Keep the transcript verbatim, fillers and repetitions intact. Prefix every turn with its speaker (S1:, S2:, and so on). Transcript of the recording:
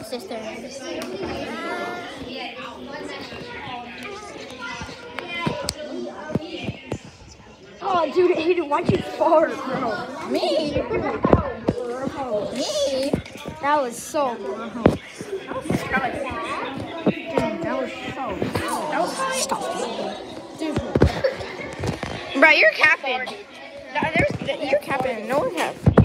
S1: sister.
S2: Oh, dude, Aiden, why'd you fart, bro?
S1: Me?
S2: Bro.
S1: Me?
S2: That was so gross. Dude, that was so gross. That was stop.
S1: Bro, you're capping. There's, you're capping. No one has.